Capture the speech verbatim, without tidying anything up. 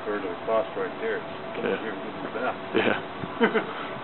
third of the cost right there. Come yeah. over here and give me that. Yeah.